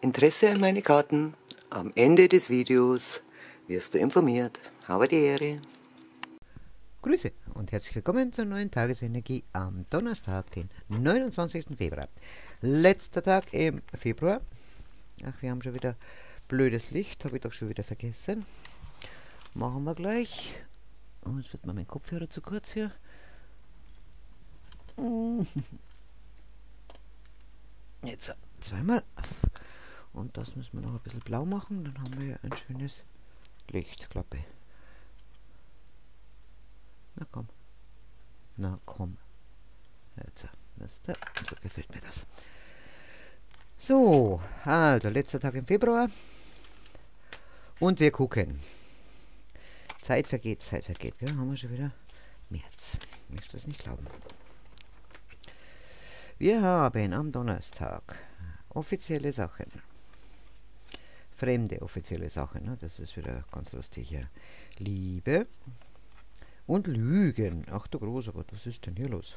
Interesse an meine Karten? Am Ende des Videos wirst du informiert. Habe die Ehre. Grüße und herzlich willkommen zur neuen Tagesenergie am Donnerstag, den 29. Februar. Letzter Tag im Februar. Ach, wir haben schon wieder blödes Licht, habe ich doch schon wieder vergessen. Machen wir gleich. Oh, jetzt wird mir mein Kopfhörer zu kurz hier. Jetzt zweimal. Und das müssen wir noch ein bisschen blau machen, dann haben wir ja ein schönes Lichtklappe. Na komm. Na komm. Jetzt, so gefällt mir das. So, also letzter Tag im Februar. Und wir gucken. Zeit vergeht, gell? Haben wir schon wieder März. Möchtest du das nicht glauben? Wir haben am Donnerstag offizielle Sachen. Fremde offizielle Sachen, ne? Das ist wieder ganz lustig hier. Liebe und Lügen. Ach du großer Gott, was ist denn hier los?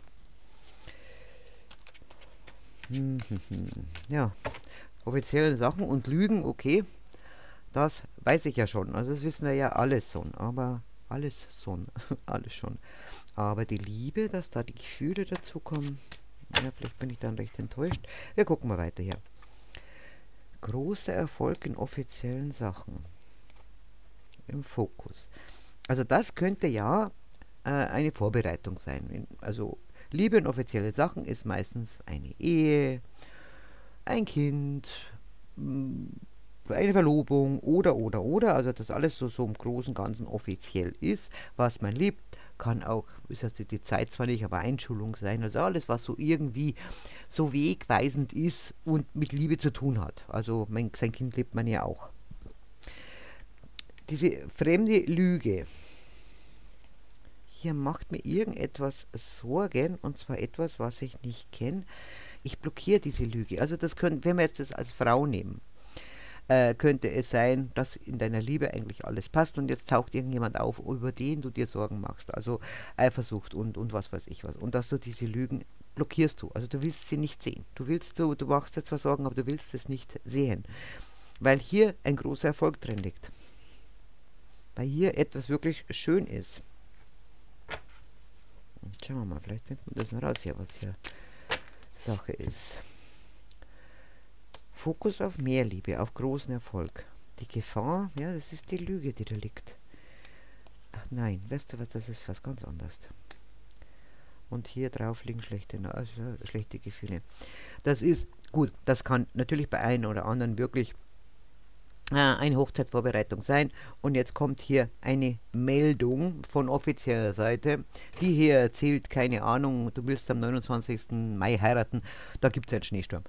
Ja, offizielle Sachen und Lügen, okay. Das weiß ich ja schon. Also das wissen wir ja alles schon. Aber alles schon. Alles schon. Aber die Liebe, dass da die Gefühle dazukommen, ja, vielleicht bin ich dann recht enttäuscht. Wir gucken mal weiter hier. Großer Erfolg in offiziellen Sachen. Im Fokus. Also das könnte ja eine Vorbereitung sein. Also Liebe in offizielle Sachen ist meistens eine Ehe, ein Kind, eine Verlobung oder. Also das alles so im Großen und Ganzen offiziell ist, was man liebt. Kann auch, ist das die Zeit zwar nicht, aber Einschulung sein. Also alles, was so irgendwie so wegweisend ist und mit Liebe zu tun hat. Also sein Kind liebt man ja auch. Diese fremde Lüge. Hier macht mir irgendetwas Sorgen, und zwar etwas, was ich nicht kenne. Ich blockiere diese Lüge. Also das können, wenn wir jetzt das als Frau nehmen, könnte es sein, dass in deiner Liebe eigentlich alles passt und jetzt taucht irgendjemand auf, über den du dir Sorgen machst. Also Eifersucht und was weiß ich was. Und dass du diese Lügen blockierst du. Also du willst sie nicht sehen. Du machst dir zwar Sorgen, aber du willst es nicht sehen. Weil hier ein großer Erfolg drin liegt. Weil hier etwas wirklich schön ist. Und schauen wir mal, vielleicht findet man das noch raus hier, was hier Sache ist. Fokus auf mehr Liebe, auf großen Erfolg. Die Gefahr, ja, das ist die Lüge, die da liegt. Ach nein, weißt du was, das ist was ganz anderes. Und hier drauf liegen schlechte Gefühle. Das ist, gut, das kann natürlich bei einem oder anderen wirklich eine Hochzeitsvorbereitung sein. Und jetzt kommt hier eine Meldung von offizieller Seite, die hier erzählt, keine Ahnung, du willst am 29. Mai heiraten, da gibt es einen Schneesturm.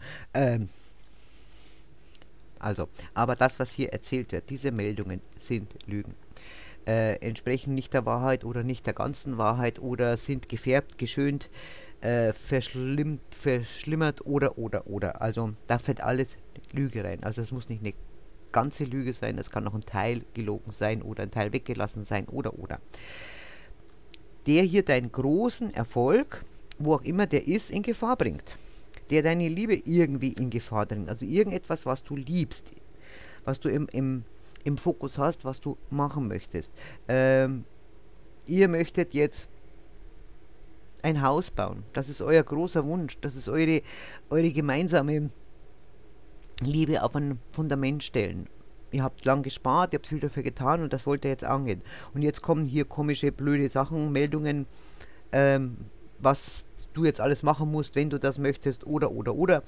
Also, aber das, was hier erzählt wird, diese Meldungen sind Lügen. Entsprechen nicht der Wahrheit oder nicht der ganzen Wahrheit oder sind gefärbt, geschönt, verschlimmert oder. Also, da fällt alles Lüge rein. Also, es muss nicht eine ganze Lüge sein, es kann noch ein Teil gelogen sein oder ein Teil weggelassen sein oder. Der hier deinen großen Erfolg, wo auch immer der ist, in Gefahr bringt. Der deine Liebe irgendwie in Gefahr bringt. Also irgendetwas, was du liebst, was du im Fokus hast, was du machen möchtest. Ihr möchtet jetzt ein Haus bauen. Das ist euer großer Wunsch. Das ist eure gemeinsame Liebe auf ein Fundament stellen. Ihr habt lang gespart, ihr habt viel dafür getan und das wollt ihr jetzt angehen. Und jetzt kommen hier komische, blöde Sachen, Meldungen, was du jetzt alles machen musst, wenn du das möchtest oder.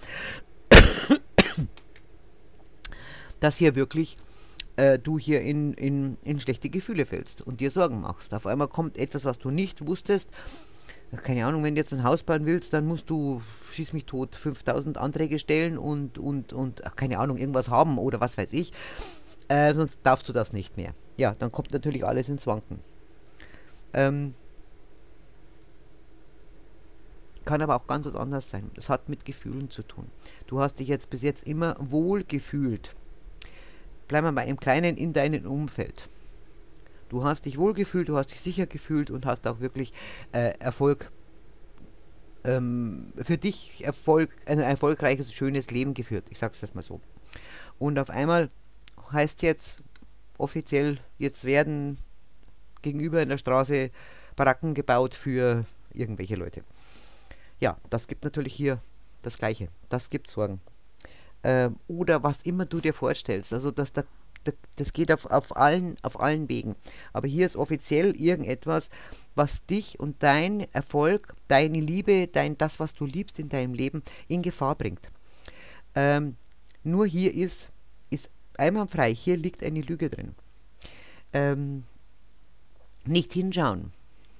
Dass hier wirklich du hier in schlechte Gefühle fällst und dir Sorgen machst. Auf einmal kommt etwas, was du nicht wusstest. Keine Ahnung, wenn du jetzt ein Haus bauen willst, dann musst du, schieß mich tot, 5000 Anträge stellen und keine Ahnung, irgendwas haben oder was weiß ich. Sonst darfst du das nicht mehr. Ja, dann kommt natürlich alles ins Wanken. Kann aber auch ganz was anderes sein. Das hat mit Gefühlen zu tun. Du hast dich jetzt bis jetzt immer wohl gefühlt. Bleiben wir mal im Kleinen in deinem Umfeld. Du hast dich wohl gefühlt, du hast dich sicher gefühlt und hast auch wirklich Erfolg für dich ein erfolgreiches, schönes Leben geführt. Ich sag's das mal so. Und auf einmal heißt jetzt offiziell, jetzt werden gegenüber in der Straße Baracken gebaut für irgendwelche Leute. Ja, das gibt natürlich hier das Gleiche. Das gibt Sorgen. Oder was immer du dir vorstellst. Also das geht auf allen Wegen. Aber hier ist offiziell irgendetwas, was dich und dein Erfolg, deine Liebe, das, was du liebst in deinem Leben, in Gefahr bringt. Nur hier ist einwandfrei, hier liegt eine Lüge drin. Nicht hinschauen.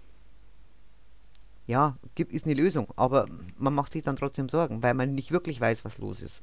Ja, ist eine Lösung, aber man macht sich dann trotzdem Sorgen, weil man nicht wirklich weiß, was los ist.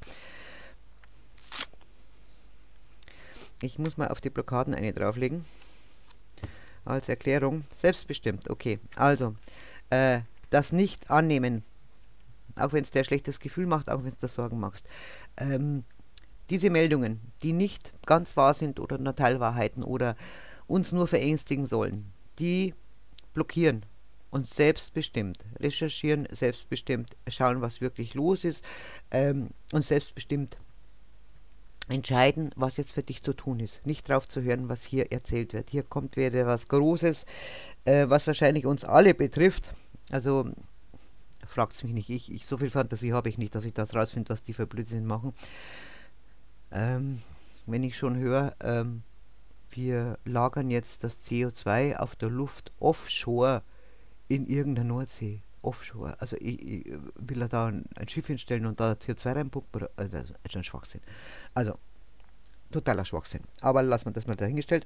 Ich muss mal auf die Blockaden eine drauflegen. Als Erklärung. Selbstbestimmt, okay. Also, das nicht annehmen, auch wenn es dir ein schlechtes Gefühl macht, auch wenn es dir Sorgen macht. Diese Meldungen, die nicht ganz wahr sind oder nur Teilwahrheiten oder uns nur verängstigen sollen, die blockieren und selbstbestimmt recherchieren, selbstbestimmt schauen, was wirklich los ist und selbstbestimmt entscheiden, was jetzt für dich zu tun ist. Nicht drauf zu hören, was hier erzählt wird. Hier kommt wieder was Großes, was wahrscheinlich uns alle betrifft. Also fragt es mich nicht. So viel Fantasie habe ich nicht, dass ich das rausfinde, was die für Blödsinn machen. Wenn ich schon höre, wir lagern jetzt das CO2 auf der Luft offshore in irgendeiner Nordsee. Offshore. Also ich will er da ein Schiff hinstellen und da CO2 reinpumpen? Das ist schon Schwachsinn. Also, totaler Schwachsinn. Aber lassen wir das mal dahingestellt.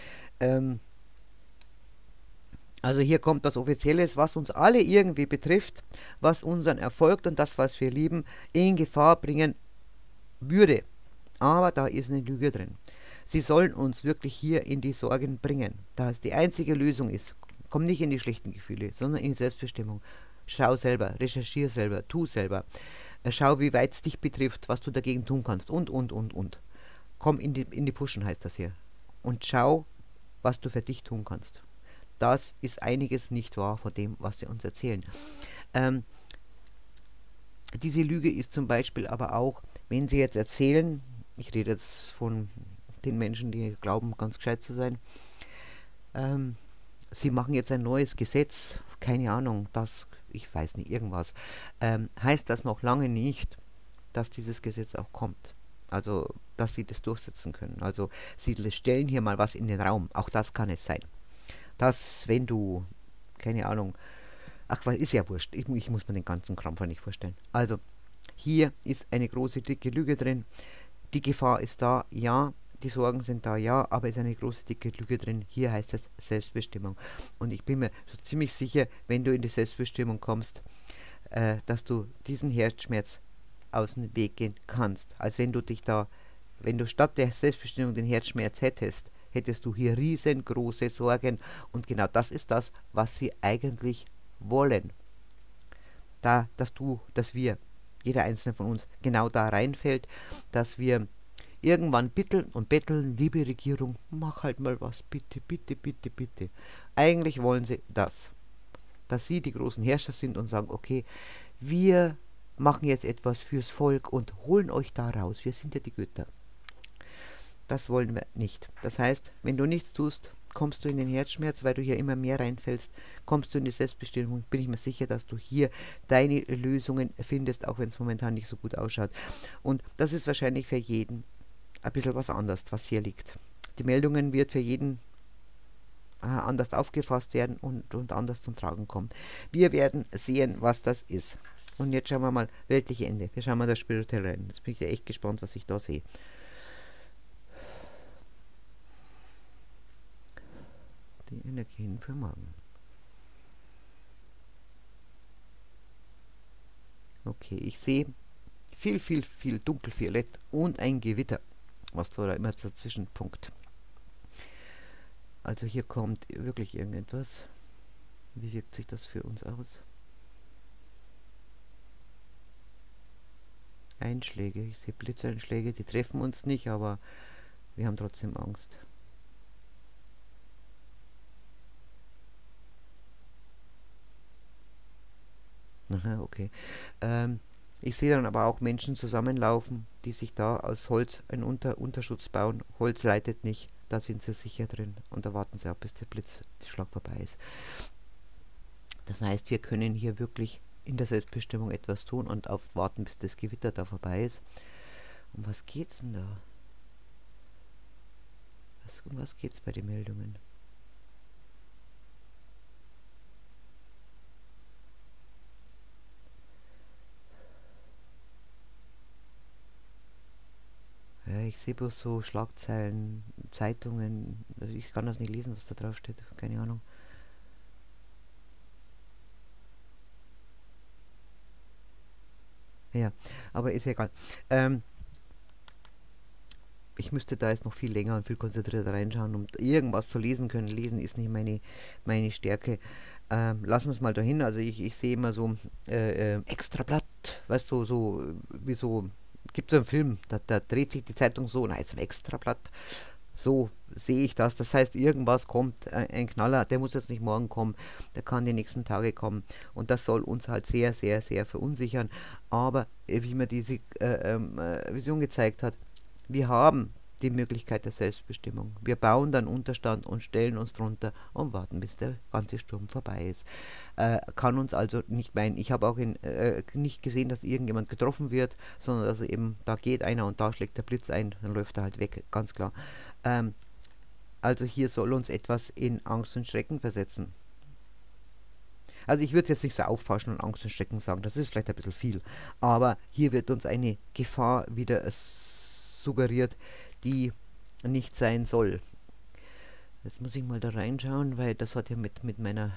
Also hier kommt was Offizielles, was uns alle irgendwie betrifft, was unseren Erfolg und das, was wir lieben, in Gefahr bringen würde. Aber da ist eine Lüge drin. Sie sollen uns wirklich hier in die Sorgen bringen. Da es die einzige Lösung ist. Komm nicht in die schlechten Gefühle, sondern in die Selbstbestimmung. Schau selber, recherchiere selber, tu selber. Schau, wie weit es dich betrifft, was du dagegen tun kannst und. Komm in die Puschen, heißt das hier. Und schau, was du für dich tun kannst. Das ist einiges nicht wahr von dem, was sie uns erzählen. Diese Lüge ist zum Beispiel aber auch, wenn sie jetzt erzählen, ich rede jetzt von den Menschen, die glauben, ganz gescheit zu sein, sie machen jetzt ein neues Gesetz, keine Ahnung, ich weiß nicht, irgendwas, heißt das noch lange nicht, dass dieses Gesetz auch kommt. Also, dass sie das durchsetzen können. Also, sie stellen hier mal was in den Raum. Auch das kann es sein. Dass, wenn du, keine Ahnung, ach, was ist ja wurscht. Ich muss mir den ganzen Kram nicht vorstellen. Also, hier ist eine große, dicke Lüge drin. Die Gefahr ist da, ja. Die Sorgen sind da, ja, aber ist eine große, dicke Lüge drin. Hier heißt es Selbstbestimmung. Und ich bin mir so ziemlich sicher, wenn du in die Selbstbestimmung kommst, dass du diesen Herzschmerz aus dem Weg gehen kannst. Als wenn du statt der Selbstbestimmung den Herzschmerz hättest du hier riesengroße Sorgen. Und genau das ist das, was sie eigentlich wollen. Dass wir, jeder einzelne von uns, genau da reinfällt, dass wir irgendwann bitteln und betteln, liebe Regierung, mach halt mal was, bitte, bitte, bitte, bitte. Eigentlich wollen sie das, dass sie die großen Herrscher sind und sagen, okay, wir machen jetzt etwas fürs Volk und holen euch da raus, wir sind ja die Götter. Das wollen wir nicht. Das heißt, wenn du nichts tust, kommst du in den Herzschmerz, weil du hier immer mehr reinfällst, kommst du in die Selbstbestimmung, bin ich mir sicher, dass du hier deine Lösungen findest, auch wenn es momentan nicht so gut ausschaut. Und das ist wahrscheinlich für jeden ein bisschen was anderes, was hier liegt. Die Meldungen wird für jeden anders aufgefasst werden und anders zum Tragen kommen. Wir werden sehen, was das ist. Und jetzt schauen wir mal weltliche Ende. Wir schauen mal das Spirituelle rein. Jetzt bin ich ja echt gespannt, was ich da sehe. Die Energien für morgen. Okay, ich sehe viel dunkelviolett und ein Gewitter, was da immer dazwischen punkt. Also hier kommt wirklich irgendetwas. Wie wirkt sich das für uns aus? Einschläge, ich sehe Blitzeinschläge, die treffen uns nicht, aber wir haben trotzdem Angst. Aha, okay. Ich sehe dann aber auch Menschen zusammenlaufen, die sich da aus Holz einen Unterschutz bauen. Holz leitet nicht, da sind sie sicher drin und da warten sie ab, bis der Blitzschlag vorbei ist. Das heißt, wir können hier wirklich in der Selbstbestimmung etwas tun und auf warten, bis das Gewitter da vorbei ist. Um was geht's denn da? Um was geht's bei den Meldungen? Ja, ich sehe bloß so Schlagzeilen, Zeitungen. Also ich kann das nicht lesen, was da drauf steht. Keine Ahnung. Ja, aber ist ja egal. Ich müsste da jetzt noch viel länger und viel konzentrierter reinschauen, um irgendwas zu lesen können. Lesen ist nicht meine Stärke. Lassen wir es mal dahin. Also ich sehe immer so Extrablatt, weißt du, wie so, gibt so einen Film, da dreht sich die Zeitung so, na jetzt ein Extrablatt. So sehe ich das. Das heißt, irgendwas kommt, ein Knaller, der muss jetzt nicht morgen kommen, der kann die nächsten Tage kommen. Und das soll uns halt sehr, sehr, sehr verunsichern. Aber wie mir diese Vision gezeigt hat, wir haben die Möglichkeit der Selbstbestimmung. Wir bauen dann Unterstand und stellen uns drunter und warten, bis der ganze Sturm vorbei ist. Kann uns also nicht meinen. Ich habe auch nicht gesehen, dass irgendjemand getroffen wird, sondern dass eben, da geht einer und da schlägt der Blitz ein, dann läuft er halt weg, ganz klar. Also hier soll uns etwas in Angst und Schrecken versetzen. Also ich würde jetzt nicht so aufpauschen und Angst und Schrecken sagen, das ist vielleicht ein bisschen viel. Aber hier wird uns eine Gefahr wieder suggeriert, die nicht sein soll. Jetzt muss ich mal da reinschauen, weil das hat ja mit meiner...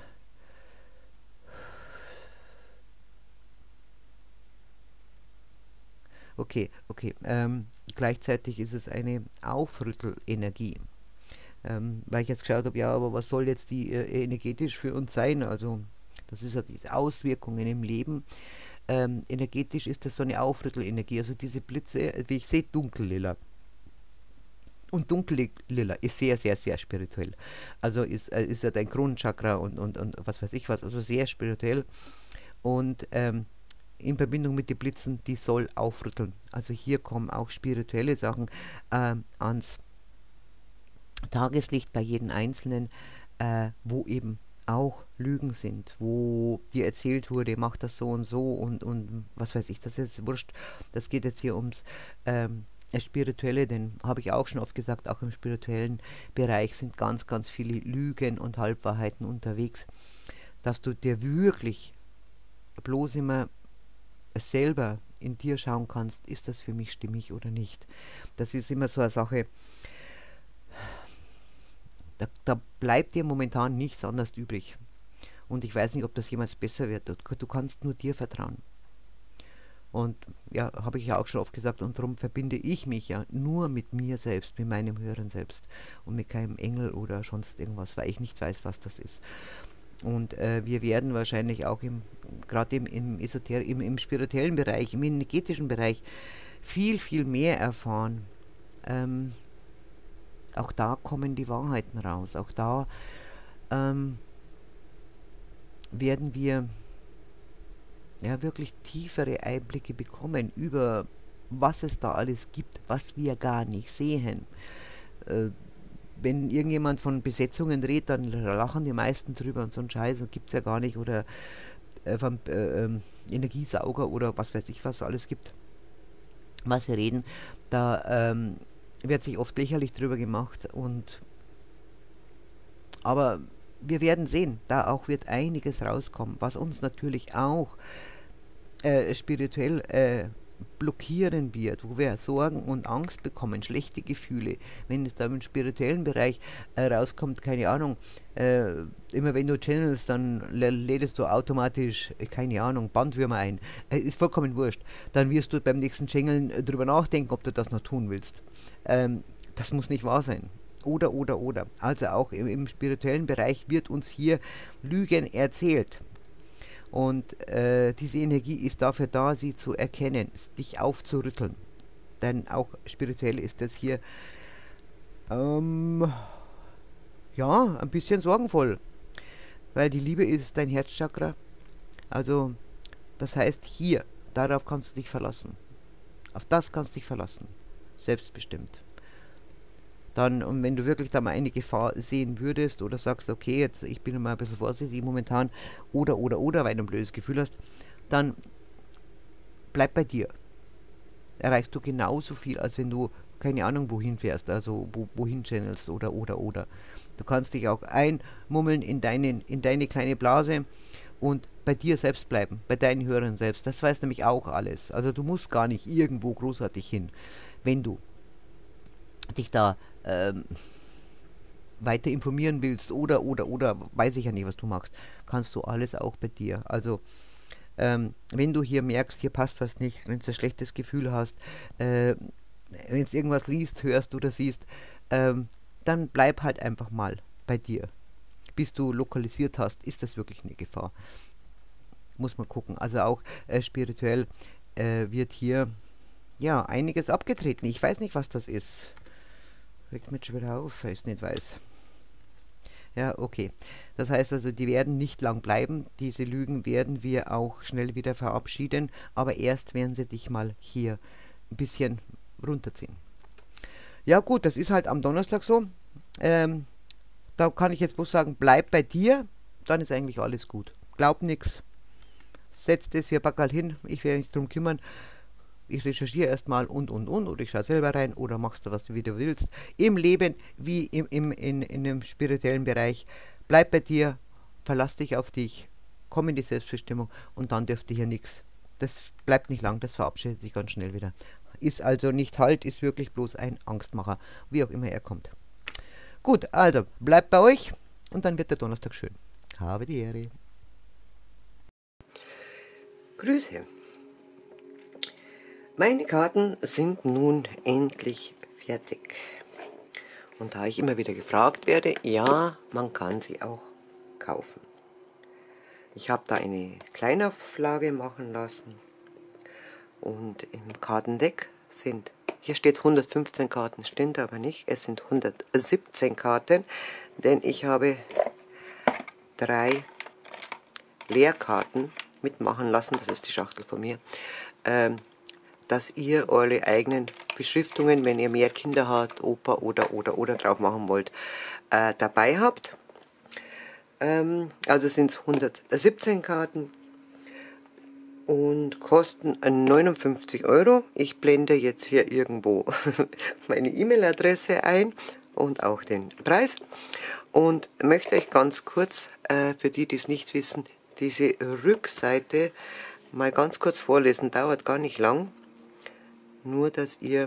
Okay. Gleichzeitig ist es eine Aufrüttelenergie. Weil ich jetzt geschaut habe, ja, aber was soll jetzt die energetisch für uns sein? Also das ist ja diese Auswirkungen im Leben. Energetisch ist das so eine Aufrüttelenergie. Also diese Blitze, wie ich sehe, dunkellila. Und dunkellila ist sehr, sehr, sehr spirituell. Also ist ja dein Kronenchakra und was weiß ich was. Also sehr spirituell. Und in Verbindung mit den Blitzen, die soll aufrütteln. Also hier kommen auch spirituelle Sachen ans Tageslicht bei jedem Einzelnen, wo eben auch Lügen sind, wo dir erzählt wurde, mach das so und was weiß ich, das ist jetzt wurscht. Das geht jetzt hier ums Spirituelle, denn habe ich auch schon oft gesagt, auch im spirituellen Bereich sind ganz, ganz viele Lügen und Halbwahrheiten unterwegs, dass du dir wirklich bloß immer selber in dir schauen kannst, ist das für mich stimmig oder nicht. Das ist immer so eine Sache, da bleibt dir momentan nichts anderes übrig. Und ich weiß nicht, ob das jemals besser wird. Du kannst nur dir vertrauen. Und ja, habe ich ja auch schon oft gesagt, und darum verbinde ich mich ja nur mit mir selbst, mit meinem höheren Selbst und mit keinem Engel oder sonst irgendwas, weil ich nicht weiß, was das ist. Und wir werden wahrscheinlich auch gerade im spirituellen Bereich, im energetischen Bereich viel, viel mehr erfahren. Auch da kommen die Wahrheiten raus. Auch da werden wir ja wirklich tiefere Einblicke bekommen über was es da alles gibt, was wir gar nicht sehen. Wenn irgendjemand von Besetzungen redet, dann lachen die meisten drüber und so einen Scheiß gibt es ja gar nicht. Oder vom Energiesauger oder was weiß ich, was alles gibt, was sie reden. Da wird sich oft lächerlich drüber gemacht. Aber wir werden sehen, da auch wird einiges rauskommen, was uns natürlich auch spirituell blockieren wird, wo wir Sorgen und Angst bekommen, schlechte Gefühle, wenn es da im spirituellen Bereich rauskommt, keine Ahnung, immer wenn du channelst, dann lädst du automatisch, keine Ahnung, Bandwürmer ein, ist vollkommen wurscht, dann wirst du beim nächsten Channeln drüber nachdenken, ob du das noch tun willst. Das muss nicht wahr sein. Oder. Also auch im spirituellen Bereich wird uns hier Lügen erzählt. Und diese Energie ist dafür da, sie zu erkennen, dich aufzurütteln. Denn auch spirituell ist das hier ja, ein bisschen sorgenvoll. Weil die Liebe ist dein Herzchakra. Also Das heißt, hier, darauf kannst du dich verlassen. Auf das kannst du dich verlassen. Selbstbestimmt. Dann, und wenn du wirklich da mal eine Gefahr sehen würdest oder sagst, okay, jetzt ich bin mal ein bisschen vorsichtig momentan oder, weil du ein blödes Gefühl hast, dann bleib bei dir. Erreichst du genauso viel, als wenn du, keine Ahnung, wohin fährst, also wohin channelst oder. Du kannst dich auch einmummeln in deine kleine Blase und bei dir selbst bleiben, bei deinen Hörern selbst. Das weiß nämlich auch alles. Also du musst gar nicht irgendwo großartig hin. Wenn du dich da weiter informieren willst oder, weiß ich ja nicht, was du magst, kannst du alles auch bei dir. Also wenn du hier merkst, hier passt was nicht, wenn du ein schlechtes Gefühl hast, wenn du irgendwas liest, hörst oder siehst, dann bleib halt einfach mal bei dir. Bis du lokalisiert hast, ist das wirklich eine Gefahr. Muss man gucken. Also auch spirituell wird hier ja einiges abgetreten. Ich weiß nicht, was das ist. Regt mich schon wieder auf, weil ich es nicht weiß. Ja, okay. Das heißt also, die werden nicht lang bleiben. Diese Lügen werden wir auch schnell wieder verabschieden. Aber erst werden sie dich mal hier ein bisschen runterziehen. Ja gut, das ist halt am Donnerstag so. Da kann ich jetzt bloß sagen, bleib bei dir. Dann ist eigentlich alles gut. Glaub nichts. Setz das hier Backerl hin. Ich werde mich drum kümmern. Ich recherchiere erstmal und oder ich schaue selber rein oder machst du, was du wieder willst. Im Leben wie in dem spirituellen Bereich. Bleib bei dir, verlass dich auf dich, komm in die Selbstbestimmung und dann dürfte hier nichts. Das bleibt nicht lang, das verabschiedet sich ganz schnell wieder. Ist also nicht Halt, ist wirklich bloß ein Angstmacher, wie auch immer er kommt. Gut, also bleibt bei euch und dann wird der Donnerstag schön. Habe die Ehre. Grüße. Meine Karten sind nun endlich fertig. Und da ich immer wieder gefragt werde, ja, man kann sie auch kaufen. Ich habe da eine Kleinauflage machen lassen. Und im Kartendeck sind, hier steht 115 Karten, stimmt aber nicht, es sind 117 Karten, denn ich habe 3 Leerkarten mitmachen lassen, das ist die Schachtel von mir, dass ihr eure eigenen Beschriftungen, wenn ihr mehr Kinder habt, Opa oder drauf machen wollt, dabei habt. Also sind es 117 Karten und kosten 59 €. Ich blende jetzt hier irgendwo meine E-Mail-Adresse ein und auch den Preis und möchte euch ganz kurz, für die, die es nicht wissen, diese Rückseite mal ganz kurz vorlesen. Dauert gar nicht lang. Nur, dass ihr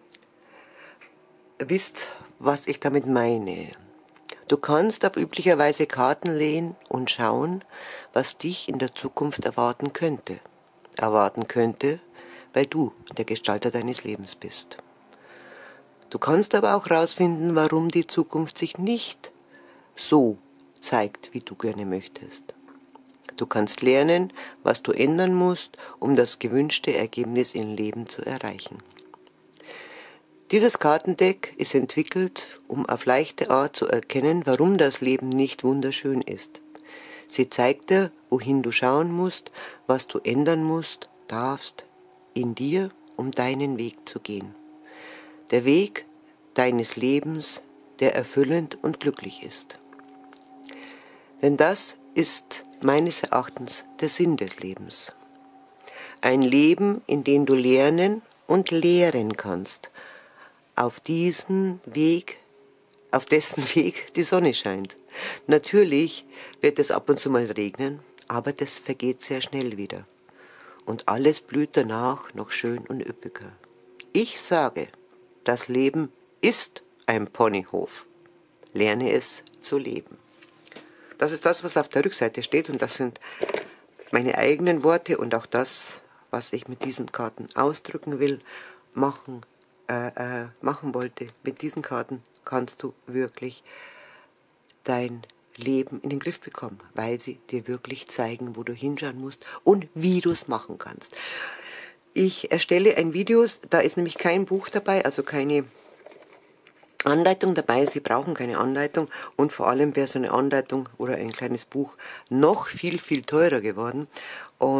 wisst, was ich damit meine. Du kannst auf üblicherweise Karten lehnen und schauen, was dich in der Zukunft erwarten könnte. Weil du der Gestalter deines Lebens bist. Du kannst aber auch herausfinden, warum die Zukunft sich nicht so zeigt, wie du gerne möchtest. Du kannst lernen, was du ändern musst, um das gewünschte Ergebnis im Leben zu erreichen. Dieses Kartendeck ist entwickelt, um auf leichte Art zu erkennen, warum das Leben nicht wunderschön ist. Sie zeigt dir, wohin du schauen musst, was du ändern musst, darfst, in dir, um deinen Weg zu gehen. Der Weg deines Lebens, der erfüllend und glücklich ist. Denn das ist meines Erachtens der Sinn des Lebens. Ein Leben, in dem du lernen und lehren kannst, auf dessen Weg die Sonne scheint. Natürlich wird es ab und zu mal regnen, aber das vergeht sehr schnell wieder. Und alles blüht danach noch schön und üppiger. Ich sage, das Leben ist ein Ponyhof. Lerne es zu leben. Das ist das, was auf der Rückseite steht und das sind meine eigenen Worte und auch das, was ich mit diesen Karten ausdrücken will, machen wollte. Mit diesen Karten kannst du wirklich dein Leben in den Griff bekommen, weil sie dir wirklich zeigen, wo du hinschauen musst und wie du es machen kannst. Ich erstelle ein Video, da ist nämlich kein Buch dabei, also keine Anleitung dabei. Sie brauchen keine Anleitung und vor allem wäre so eine Anleitung oder ein kleines Buch noch viel, viel teurer geworden. Und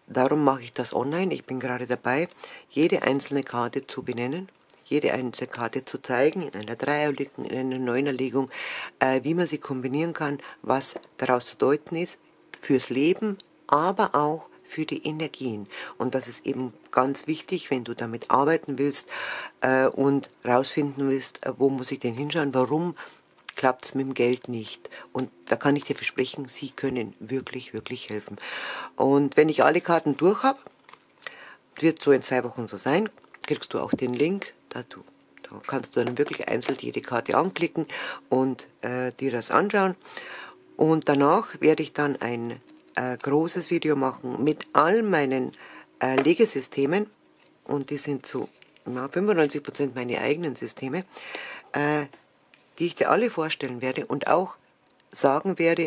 darum mache ich das online. Ich bin gerade dabei, jede einzelne Karte zu benennen, jede einzelne Karte zu zeigen, in einer Dreierlegung, in einer Neunerlegung, wie man sie kombinieren kann, was daraus zu deuten ist, fürs Leben, aber auch für die Energien. Und das ist eben ganz wichtig, wenn du damit arbeiten willst und rausfinden willst, wo muss ich denn hinschauen, warum klappt es mit dem Geld nicht. Und da kann ich dir versprechen, sie können wirklich, wirklich helfen. Und wenn ich alle Karten durch habe, wird so in 2 Wochen so sein, kriegst du auch den Link, da kannst du dann wirklich einzeln jede Karte anklicken und dir das anschauen. Und danach werde ich dann ein großes Video machen mit all meinen Legesystemen, und die sind zu 95% meine eigenen Systeme, die ich dir alle vorstellen werde und auch sagen werde,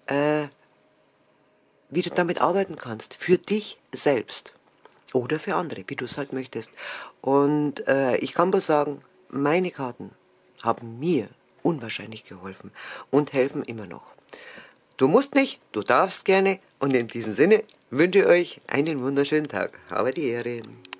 wie du damit arbeiten kannst, für dich selbst oder für andere, wie du es halt möchtest. Und ich kann bloß sagen, meine Karten haben mir unwahrscheinlich geholfen und helfen immer noch. Du musst nicht, du darfst gerne, und in diesem Sinne wünsche ich euch einen wunderschönen Tag. Habe die Ehre.